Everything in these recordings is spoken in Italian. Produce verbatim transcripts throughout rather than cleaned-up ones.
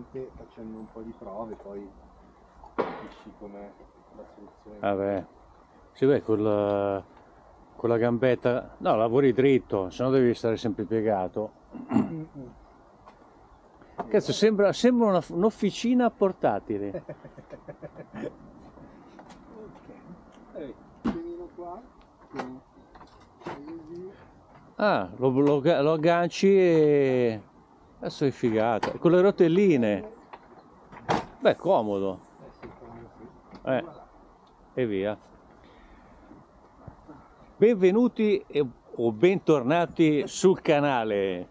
Ovviamente facendo un po' di prove poi capisci com'è la soluzione. Vabbè, sì, beh, con la, con la gambetta, no, lavori dritto, se no devi stare sempre piegato. Mm-mm. Cazzo, sembra, sembra una- un'officina portatile. Ok, eh, pianino qua, con- così. Ah, lo, lo, lo agganci e adesso è figata, con le rotelline. Beh, comodo. Eh sì, comodo sì. Eh, Voilà. e via. Benvenuti e- o bentornati sul canale.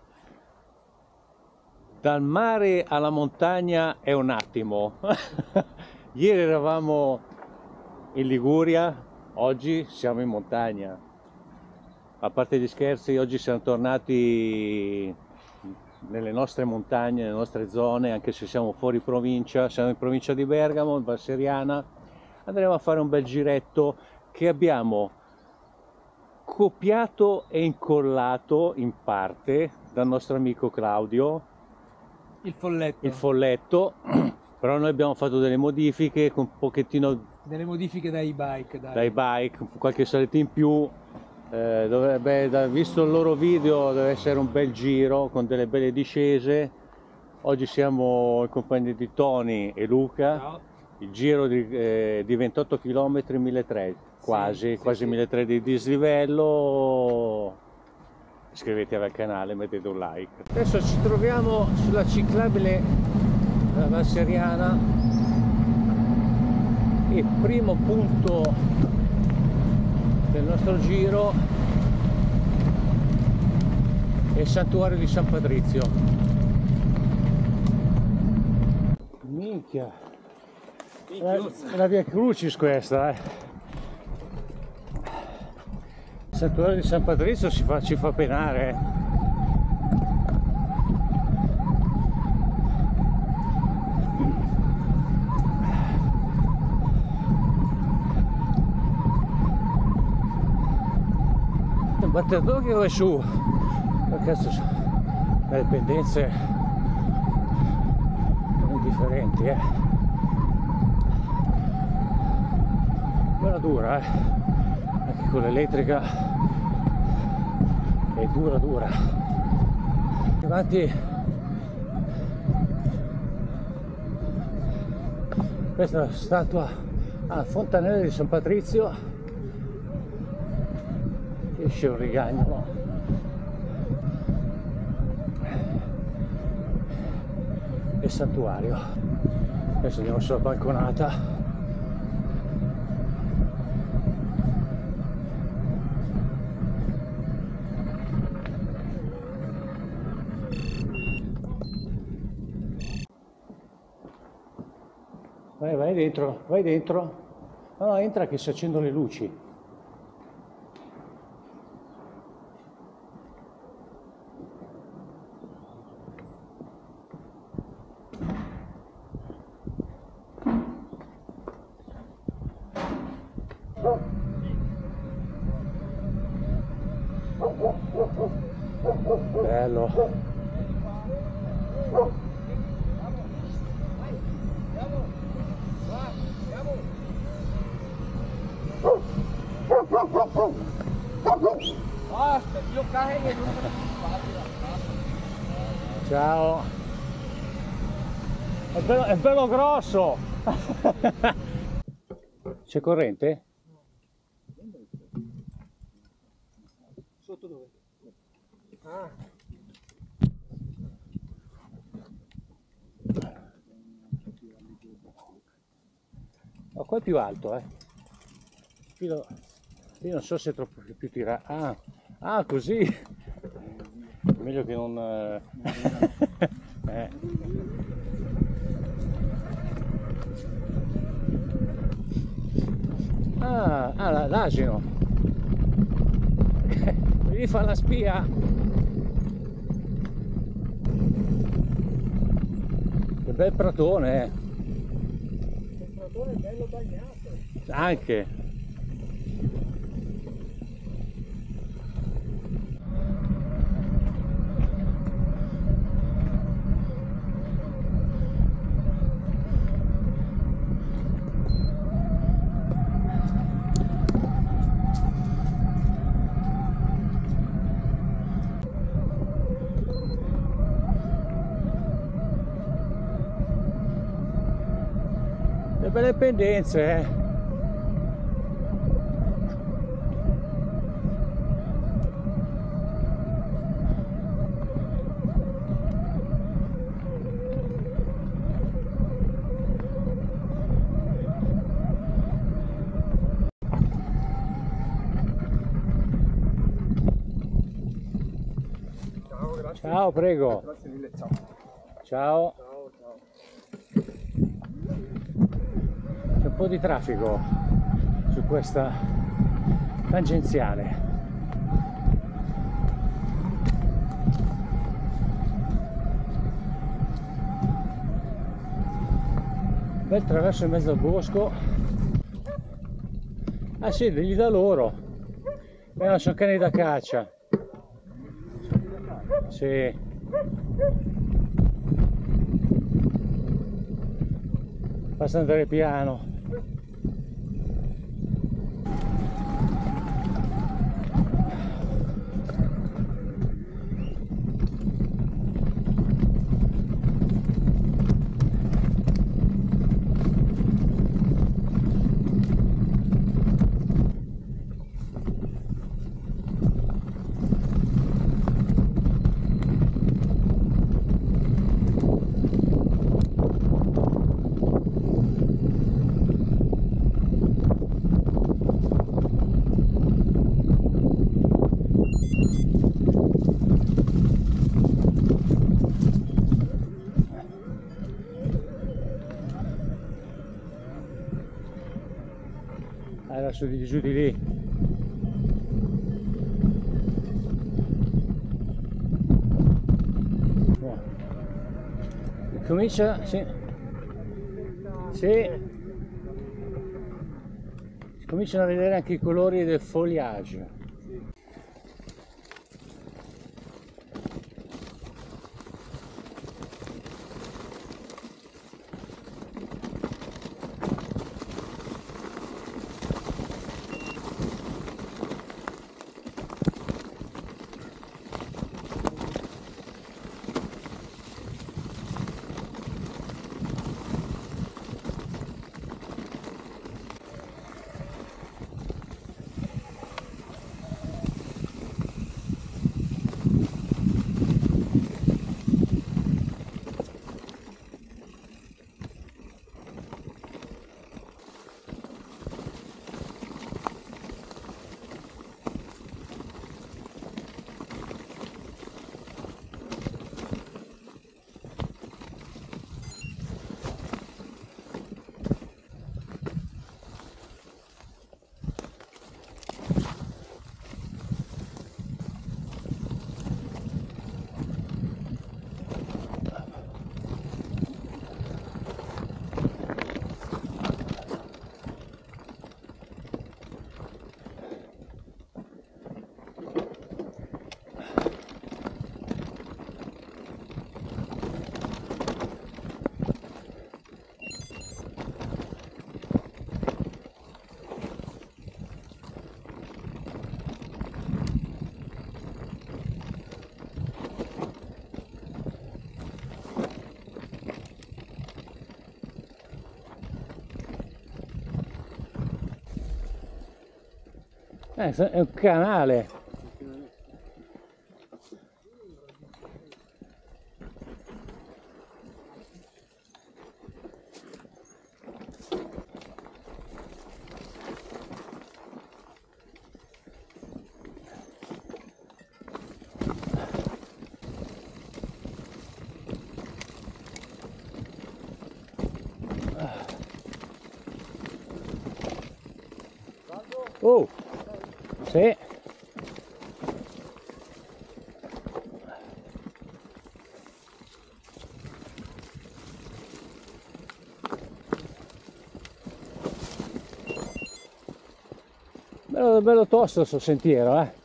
Dal mare alla montagna è un attimo. Ieri eravamo in Liguria, oggi siamo in montagna. A parte gli scherzi, oggi siamo tornati nelle nostre montagne, nelle nostre zone, anche se siamo fuori provincia, siamo in provincia di Bergamo, in Val Seriana. Andremo a fare un bel giretto che abbiamo copiato e incollato in parte dal nostro amico Claudio, Il folletto. il folletto, però noi abbiamo fatto delle modifiche con un pochettino Delle modifiche dai bike. Dai. dai bike, qualche saletta in più. Eh, dovrebbe, da- visto il loro video, deve essere un bel giro con delle belle discese. Oggi siamo in compagnia di Tony e Luca. Ciao. Il giro di, eh, di ventotto chilometri, milletrecento, quasi, sì, quasi sì. milletrecento di dislivello. Iscrivetevi al canale, mettete un like. Adesso ci troviamo sulla ciclabile della Val Seriana. Il primo punto del nostro giro è il santuario di San Patrizio. Minchia, è la via Crucis questa, eh. Il santuario di San Patrizio ci fa, ci fa penare, eh. Il batterio che vai su, ma cazzo, le pendenze sono differenti, eh. Bella dura, eh. Anche con l'elettrica è dura dura. Avanti, questa è la statua a Fontanella di San Patrizio. Esce un rigagnolo. E santuario. Adesso andiamo sulla balconata. Vai, vai dentro, vai dentro. No, no, entra che si accendono le luci. Bello. Basta, io carrego non Ciao. È bello, è bello grosso. C'è corrente? Sotto dove? Ah. Ma qua è più alto, eh. Io, io non so se è troppo più tirato. Ah, ah, così. Meglio che non. eh. eh. Ah, ah la- l'asino. Devi fare la spia. Che bel pratone, eh. Il pratone è bello bagnato. Anche. belle pendenze, eh. Ciao, grazie. Ciao, prego. Grazie mille, ciao. Ciao. Ciao, ciao. C'è un po' di traffico su questa tangenziale. Bel traverso in mezzo al bosco. Ah sì, degli da loro. Beh, non sono cani da caccia. Sì. Basta andare piano. Adesso di giù di lì. No. Comincia, sì. Sì. Si cominciano a vedere anche i colori del foliage. Eh, è un canale. Oh, sì. Bello, bello tosto sto sentiero, eh.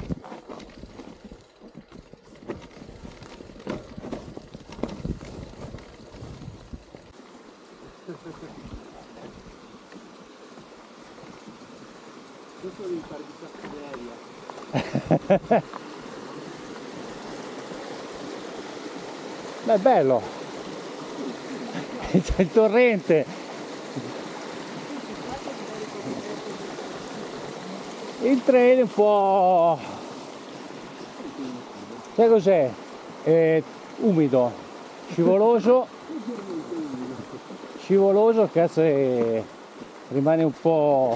Questo devi fare di cattiveria. Beh, è bello. C'è il torrente. il trail è un po'... sai cos'è? È umido, scivoloso, scivoloso, cazzo, e rimane un po'...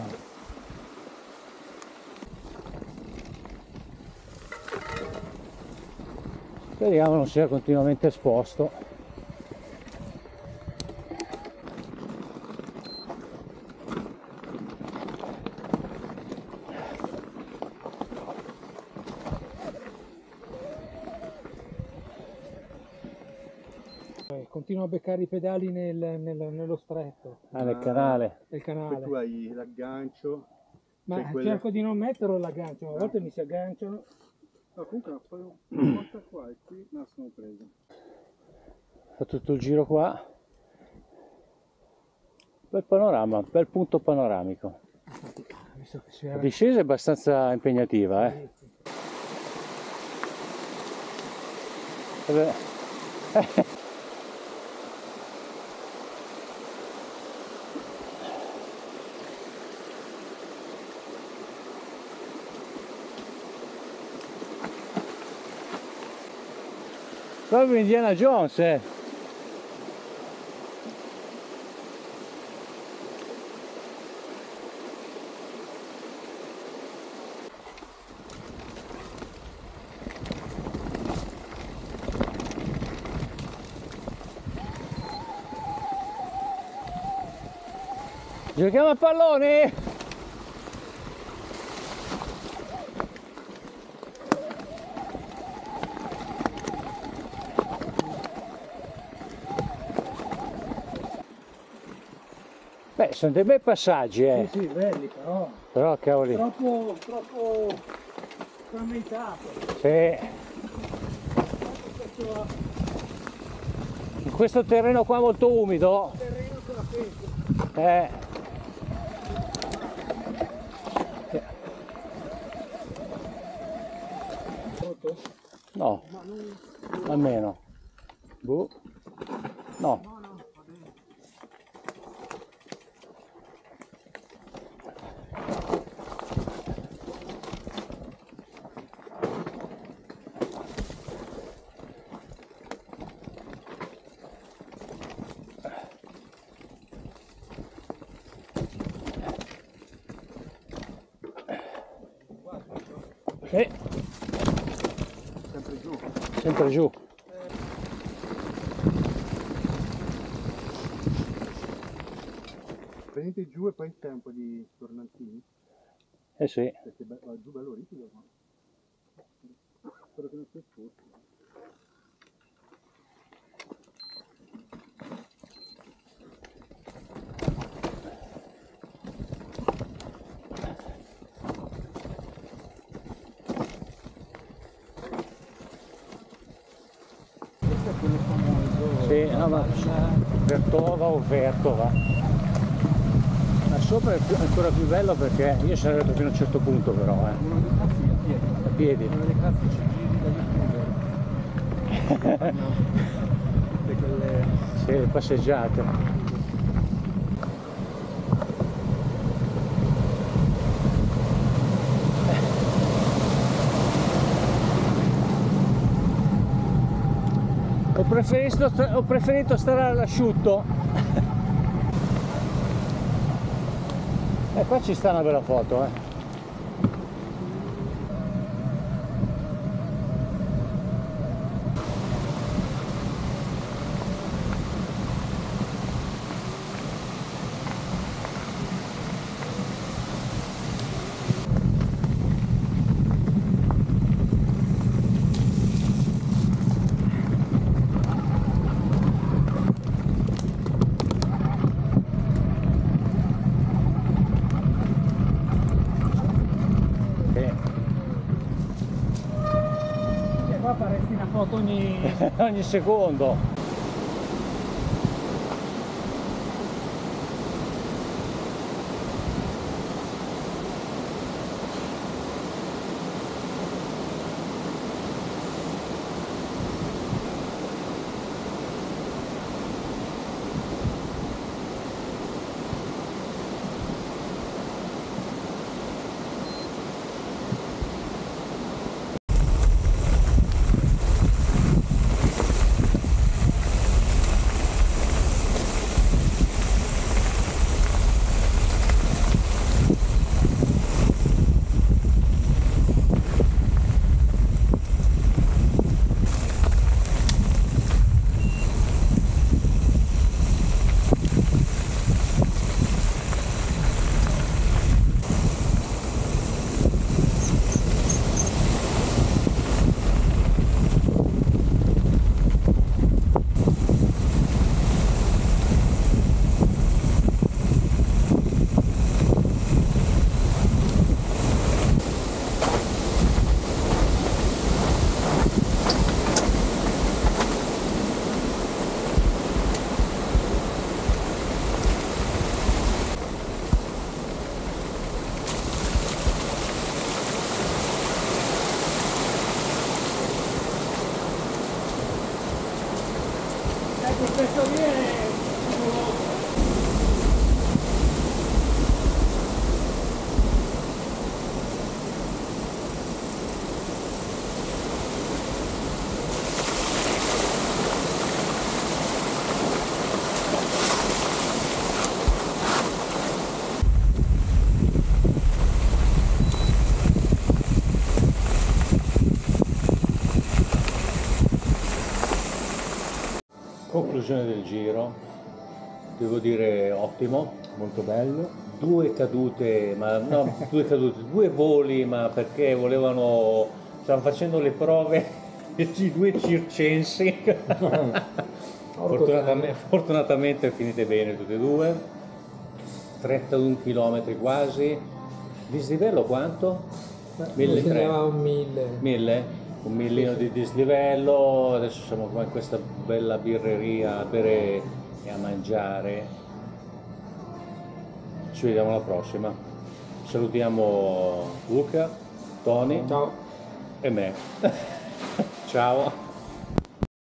speriamo non sia continuamente esposto. Continuo a beccare i pedali nel, nel- nello stretto Ah, nel canale. del Poi canale. tu hai l'aggancio. Ma Cioè quelle- cerco di non metterlo l'aggancio, a volte mi si agganciano. No, comunque poi una volta qua e qui me la sono presa. Fa tutto il giro qua. Bel panorama, bel punto panoramico. Visto che si La era... discesa è abbastanza impegnativa, eh. Vabbè. Proprio Indiana Jones, eh. Giochiamo a pallone? Beh, sono dei bei passaggi, eh. Sì, sì, belli però. Però, cavoli. Troppo, troppo frammentato. Sì. Questo In questo terreno qua molto umido. terreno con la pesca. Eh. Pronto? No, almeno. Boh. No. No, no, va bene. Sì, Sempre giù. sempre giù. Prendete giù e poi il tempo di tornantini. Eh sì. Perché be- va giù bello ripido. Ma... spero che non sia esposto. Questo è quello famoso. Sì, no, ma Vertova o Vertova. Ma sopra è più- ancora più bello perché io sono arrivato fino a un certo punto però, eh. Uno dei cazzi a piedi. A piedi. Uno dei classici giri da youtuber. Tutte quelle... Sì, le passeggiate. Ho preferito, sta- ho preferito stare all'asciutto. E qua ci sta una bella foto, eh. Sì. E qua faresti una foto ogni... Ogni secondo. quel pezzo lì è favoloso. Conclusione del giro, devo dire ottimo, molto bello. Due cadute, ma no, due cadute, due voli, ma perché volevano, stavano facendo le prove i due circensi. Fortunatamente, fortunatamente finite bene tutte e due. trentadue chilometri quasi. Dislivello quanto? Bisognava un mille. mille? Un millino di dislivello, adesso siamo qua in questa bella birreria a bere e a mangiare. Ci vediamo alla prossima. Salutiamo Luca, Tony Ciao. e me. Ciao.